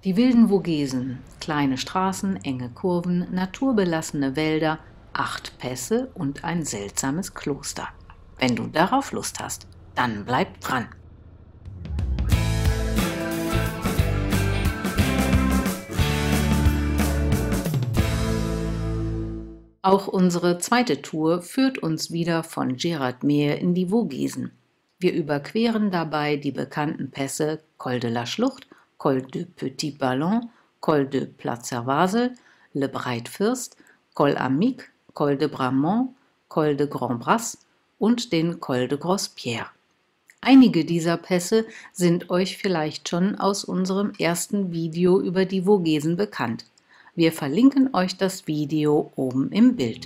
Die wilden Vogesen, kleine Straßen, enge Kurven, naturbelassene Wälder, 8 Pässe und ein seltsames Kloster. Wenn du darauf Lust hast, dann bleib dran! Auch unsere zweite Tour führt uns wieder von Gérardmer in die Vogesen. Wir überqueren dabei die bekannten Pässe Col de la Schlucht, Col de Petit Ballon, Col de Plats-Servasel, Le Breit-Fürst, Col Amic, Col de Bramont, Col de Grand-Bras und den Col de Grospierre. Einige dieser Pässe sind euch vielleicht schon aus unserem ersten Video über die Vogesen bekannt. Wir verlinken euch das Video oben im Bild.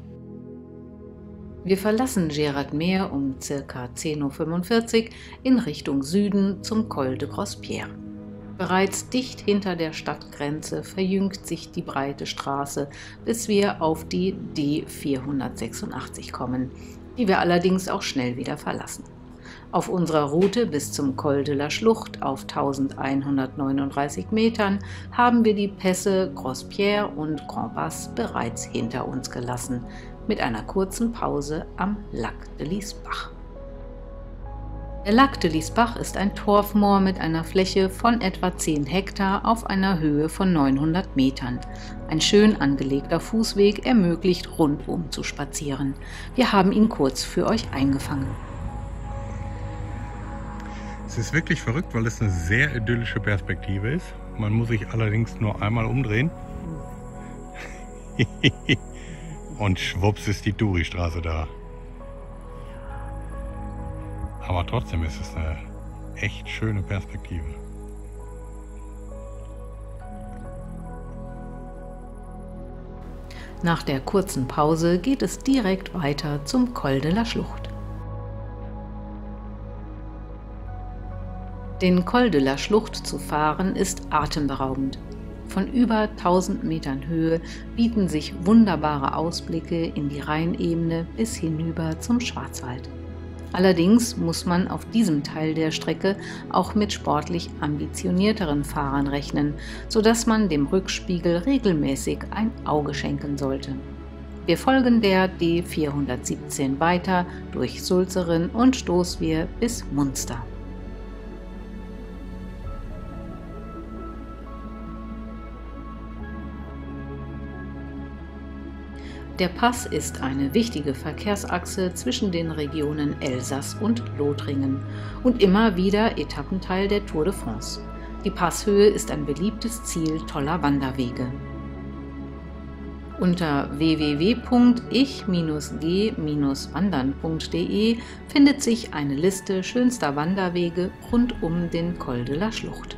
Wir verlassen Gérardmer um ca. 10:45 Uhr in Richtung Süden zum Col de Grospierre. Bereits dicht hinter der Stadtgrenze verjüngt sich die breite Straße, bis wir auf die D486 kommen, die wir allerdings auch schnell wieder verlassen. Auf unserer Route bis zum Col de la Schlucht auf 1139 Metern haben wir die Pässe Grospierre und Grand-Bas bereits hinter uns gelassen, mit einer kurzen Pause am Lac de Lisbach. Der Lac de Lisbach ist ein Torfmoor mit einer Fläche von etwa 10 Hektar auf einer Höhe von 900 Metern. Ein schön angelegter Fußweg ermöglicht, rundum zu spazieren. Wir haben ihn kurz für euch eingefangen. Es ist wirklich verrückt, weil es eine sehr idyllische Perspektive ist. Man muss sich allerdings nur einmal umdrehen. Und schwupps ist die Touri-Straße da. Aber trotzdem ist es eine echt schöne Perspektive. Nach der kurzen Pause geht es direkt weiter zum Col de la Schlucht. Den Col de la Schlucht zu fahren ist atemberaubend. Von über 1000 Metern Höhe bieten sich wunderbare Ausblicke in die Rheinebene bis hinüber zum Schwarzwald. Allerdings muss man auf diesem Teil der Strecke auch mit sportlich ambitionierteren Fahrern rechnen, sodass man dem Rückspiegel regelmäßig ein Auge schenken sollte. Wir folgen der D417 weiter durch Sulzeren und Stoßwehr bis Munster. Der Pass ist eine wichtige Verkehrsachse zwischen den Regionen Elsass und Lothringen und immer wieder Etappenteil der Tour de France. Die Passhöhe ist ein beliebtes Ziel toller Wanderwege. Unter www.ich-g-wandern.de findet sich eine Liste schönster Wanderwege rund um den Col de la Schlucht.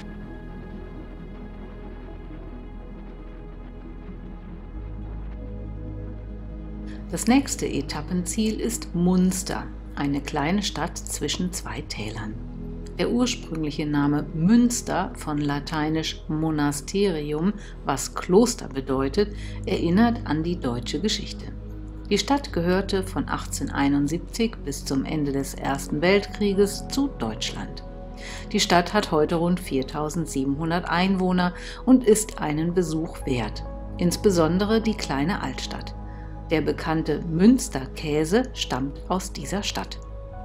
Das nächste Etappenziel ist Munster, eine kleine Stadt zwischen 2 Tälern. Der ursprüngliche Name Münster, von lateinisch Monasterium, was Kloster bedeutet, erinnert an die deutsche Geschichte. Die Stadt gehörte von 1871 bis zum Ende des Ersten Weltkrieges zu Deutschland. Die Stadt hat heute rund 4700 Einwohner und ist einen Besuch wert, insbesondere die kleine Altstadt. Der bekannte Münsterkäse stammt aus dieser Stadt.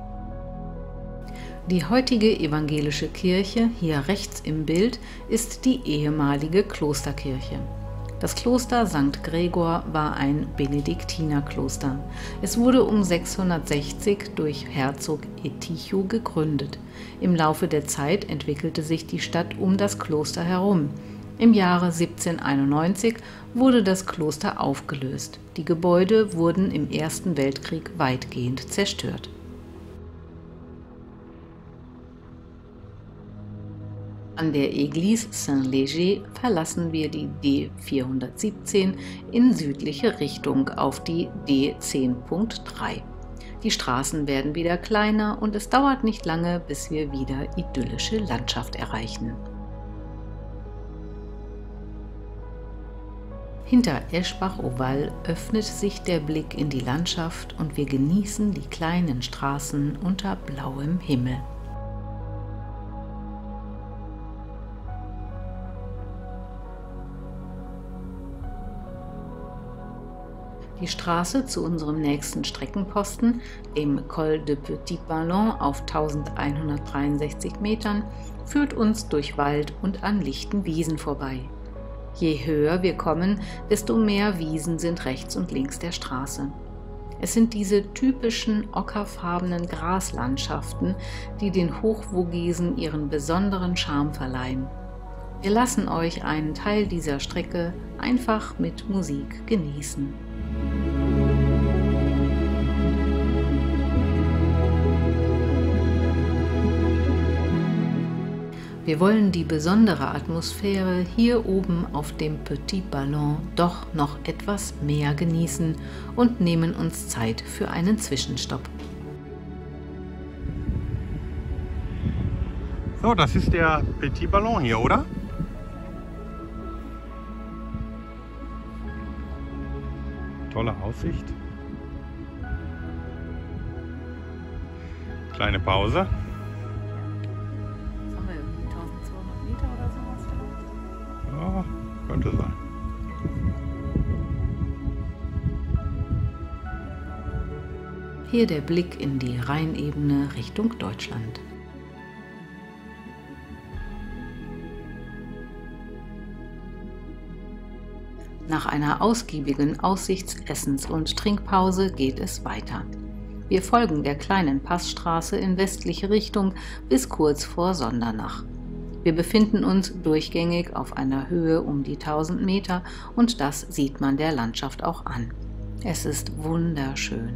Die heutige evangelische Kirche, hier rechts im Bild, ist die ehemalige Klosterkirche. Das Kloster St. Gregor war ein Benediktinerkloster. Es wurde um 660 durch Herzog Eticho gegründet. Im Laufe der Zeit entwickelte sich die Stadt um das Kloster herum. Im Jahre 1791 wurde das Kloster aufgelöst. Die Gebäude wurden im Ersten Weltkrieg weitgehend zerstört. An der Église Saint-Léger verlassen wir die D417 in südliche Richtung auf die D10.3. Die Straßen werden wieder kleiner und es dauert nicht lange, bis wir wieder idyllische Landschaft erreichen. Hinter Eschbach-Oval öffnet sich der Blick in die Landschaft und wir genießen die kleinen Straßen unter blauem Himmel. Die Straße zu unserem nächsten Streckenposten, dem Col de Petit Ballon auf 1163 Metern, führt uns durch Wald und an lichten Wiesen vorbei. Je höher wir kommen, desto mehr Wiesen sind rechts und links der Straße. Es sind diese typischen ockerfarbenen Graslandschaften, die den Hochvogesen ihren besonderen Charme verleihen. Wir lassen euch einen Teil dieser Strecke einfach mit Musik genießen. Wir wollen die besondere Atmosphäre hier oben auf dem Petit Ballon doch noch etwas mehr genießen und nehmen uns Zeit für einen Zwischenstopp. So, das ist der Petit Ballon hier, oder? Tolle Aussicht. Kleine Pause. Ja, könnte sein. Hier der Blick in die Rheinebene Richtung Deutschland. Nach einer ausgiebigen Aussichts-, Essens- und Trinkpause geht es weiter. Wir folgen der kleinen Passstraße in westliche Richtung bis kurz vor Sondernach. Wir befinden uns durchgängig auf einer Höhe um die 1000 Meter und das sieht man der Landschaft auch an. Es ist wunderschön.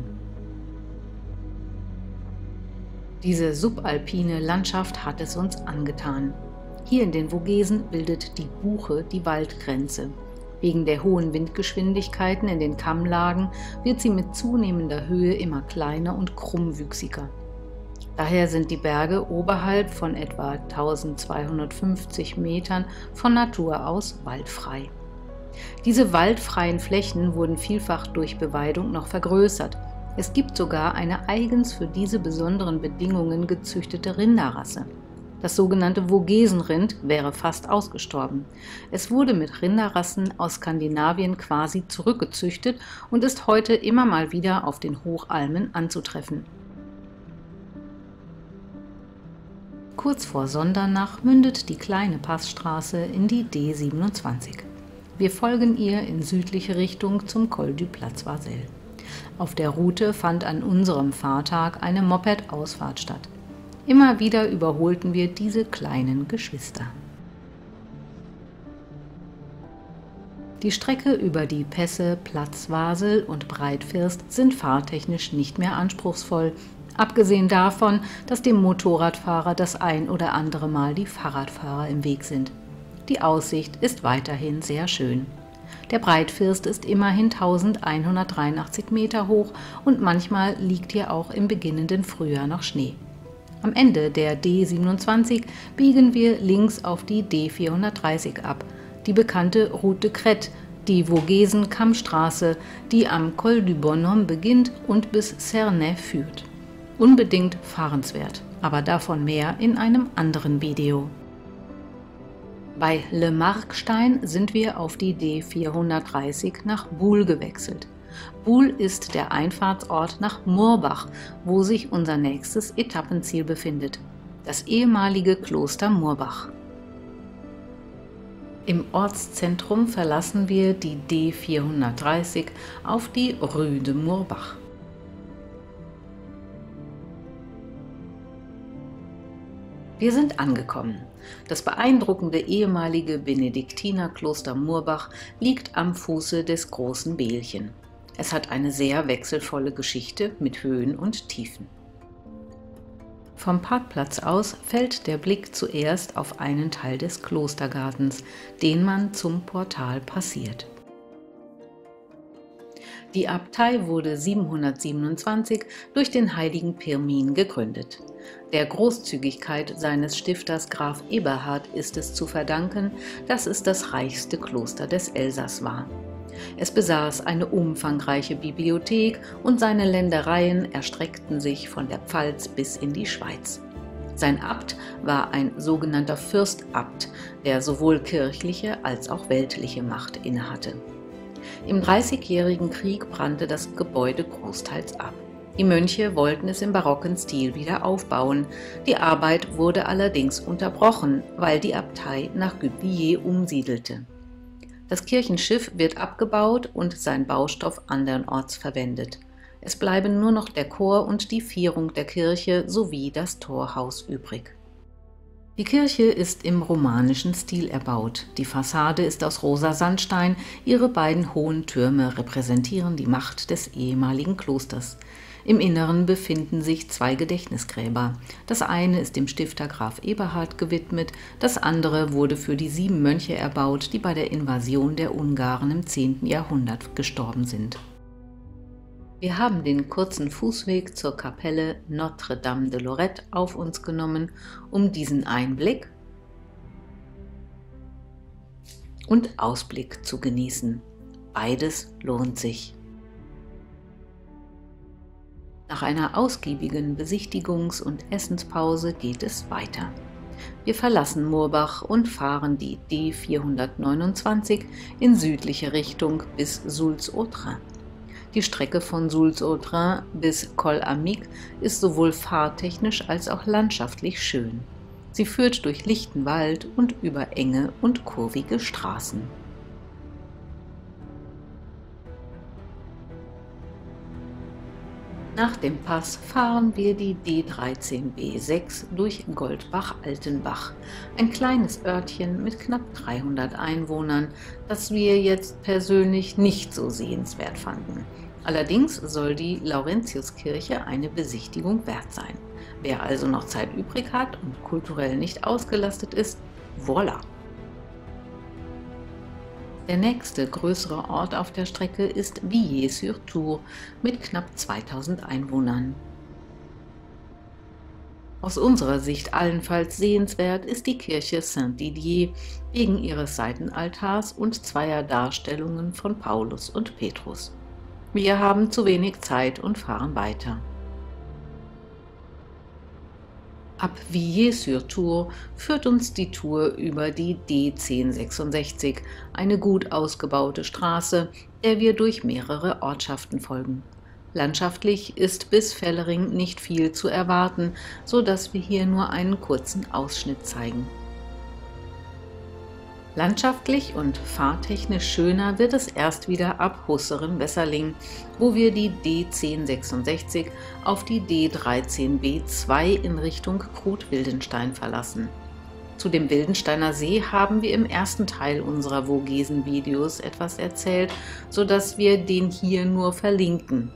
Diese subalpine Landschaft hat es uns angetan. Hier in den Vogesen bildet die Buche die Waldgrenze. Wegen der hohen Windgeschwindigkeiten in den Kammlagen wird sie mit zunehmender Höhe immer kleiner und krummwüchsiger. Daher sind die Berge oberhalb von etwa 1250 Metern von Natur aus waldfrei. Diese waldfreien Flächen wurden vielfach durch Beweidung noch vergrößert. Es gibt sogar eine eigens für diese besonderen Bedingungen gezüchtete Rinderrasse. Das sogenannte Vogesenrind wäre fast ausgestorben. Es wurde mit Rinderrassen aus Skandinavien quasi zurückgezüchtet und ist heute immer mal wieder auf den Hochalmen anzutreffen. Kurz vor Sondernach mündet die kleine Passstraße in die D27. Wir folgen ihr in südliche Richtung zum Col du Platz-Varsel. Auf der Route fand an unserem Fahrtag eine Moped-Ausfahrt statt. Immer wieder überholten wir diese kleinen Geschwister. Die Strecke über die Pässe Platz-Varsel und Breitfirst sind fahrtechnisch nicht mehr anspruchsvoll, abgesehen davon, dass dem Motorradfahrer das ein oder andere Mal die Fahrradfahrer im Weg sind. Die Aussicht ist weiterhin sehr schön. Der Breitfirst ist immerhin 1183 Meter hoch und manchmal liegt hier auch im beginnenden Frühjahr noch Schnee. Am Ende der D27 biegen wir links auf die D430 ab, die bekannte Route de Crête, die Vogesen-Kammstraße, die am Col du Bonhomme beginnt und bis Cernay führt. Unbedingt fahrenswert, aber davon mehr in einem anderen Video. Bei Le Markstein sind wir auf die D430 nach Buhl gewechselt. Buhl ist der Einfahrtsort nach Murbach, wo sich unser nächstes Etappenziel befindet, das ehemalige Kloster Murbach. Im Ortszentrum verlassen wir die D430 auf die Rue de Murbach. Wir sind angekommen. Das beeindruckende ehemalige Benediktinerkloster Murbach liegt am Fuße des Großen Beelchen. Es hat eine sehr wechselvolle Geschichte mit Höhen und Tiefen. Vom Parkplatz aus fällt der Blick zuerst auf einen Teil des Klostergartens, den man zum Portal passiert. Die Abtei wurde 727 durch den heiligen Pirmin gegründet. Der Großzügigkeit seines Stifters Graf Eberhard ist es zu verdanken, dass es das reichste Kloster des Elsass war. Es besaß eine umfangreiche Bibliothek und seine Ländereien erstreckten sich von der Pfalz bis in die Schweiz. Sein Abt war ein sogenannter Fürstabt, der sowohl kirchliche als auch weltliche Macht innehatte. Im Dreißigjährigen Krieg brannte das Gebäude großteils ab. Die Mönche wollten es im barocken Stil wieder aufbauen. Die Arbeit wurde allerdings unterbrochen, weil die Abtei nach Gubillé umsiedelte. Das Kirchenschiff wird abgebaut und sein Baustoff andernorts verwendet. Es bleiben nur noch der Chor und die Vierung der Kirche sowie das Torhaus übrig. Die Kirche ist im romanischen Stil erbaut. Die Fassade ist aus rosa Sandstein, ihre beiden hohen Türme repräsentieren die Macht des ehemaligen Klosters. Im Inneren befinden sich zwei Gedächtnisgräber. Das eine ist dem Stifter Graf Eberhard gewidmet, das andere wurde für die 7 Mönche erbaut, die bei der Invasion der Ungarn im 10. Jahrhundert gestorben sind. Wir haben den kurzen Fußweg zur Kapelle Notre-Dame de Lorette auf uns genommen, um diesen Einblick und Ausblick zu genießen. Beides lohnt sich. Nach einer ausgiebigen Besichtigungs- und Essenspause geht es weiter. Wir verlassen Murbach und fahren die D429 in südliche Richtung bis Soultz-Autrin. Die Strecke von Soultz-Autrin bis Col-Amic ist sowohl fahrtechnisch als auch landschaftlich schön. Sie führt durch lichten Wald und über enge und kurvige Straßen. Nach dem Pass fahren wir die D13B6 durch Goldbach-Altenbach, ein kleines Örtchen mit knapp 300 Einwohnern, das wir jetzt persönlich nicht so sehenswert fanden. Allerdings soll die Laurentiuskirche eine Besichtigung wert sein. Wer also noch Zeit übrig hat und kulturell nicht ausgelastet ist, voilà! Der nächste größere Ort auf der Strecke ist Villiers-sur-Tours mit knapp 2000 Einwohnern. Aus unserer Sicht allenfalls sehenswert ist die Kirche Saint-Didier wegen ihres Seitenaltars und zweier Darstellungen von Paulus und Petrus. Wir haben zu wenig Zeit und fahren weiter. Ab Villiers-sur-Tours führt uns die Tour über die D1066, eine gut ausgebaute Straße, der wir durch mehrere Ortschaften folgen. Landschaftlich ist bis Fellering nicht viel zu erwarten, so dass wir hier nur einen kurzen Ausschnitt zeigen. Landschaftlich und fahrtechnisch schöner wird es erst wieder ab Husseren-Wesserling, wo wir die D1066 auf die D13B2 in Richtung Krut-Wildenstein verlassen. Zu dem Wildensteiner See haben wir im ersten Teil unserer Vogesen-Videos etwas erzählt, sodass wir den hier nur verlinken.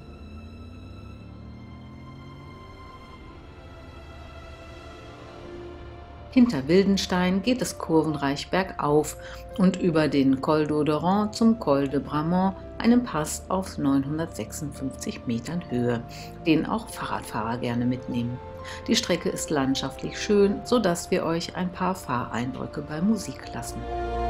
Hinter Wildenstein geht es kurvenreich bergauf und über den Col d'Auderon zum Col de Bramont, einem Pass auf 956 Metern Höhe, den auch Fahrradfahrer gerne mitnehmen. Die Strecke ist landschaftlich schön, sodass wir euch ein paar Fahreindrücke bei Musik lassen.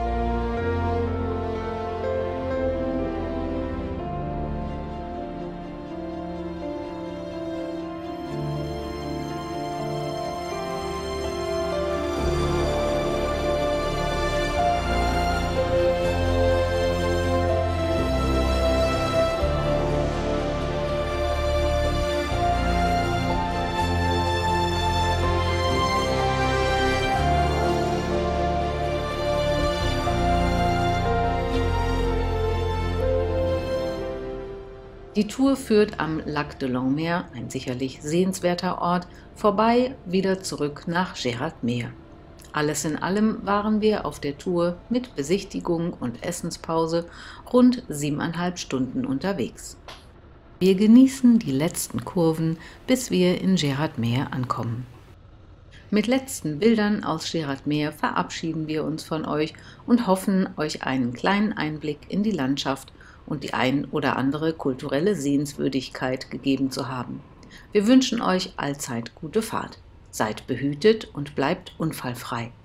Die Tour führt am Lac de Langmer, ein sicherlich sehenswerter Ort, vorbei wieder zurück nach Gérardmer. Alles in allem waren wir auf der Tour mit Besichtigung und Essenspause rund 7,5 Stunden unterwegs. Wir genießen die letzten Kurven, bis wir in Gérardmer ankommen. Mit letzten Bildern aus Gérardmer verabschieden wir uns von euch und hoffen, euch einen kleinen Einblick in die Landschaft und die ein oder andere kulturelle Sehenswürdigkeit gegeben zu haben. Wir wünschen euch allzeit gute Fahrt. Seid behütet und bleibt unfallfrei.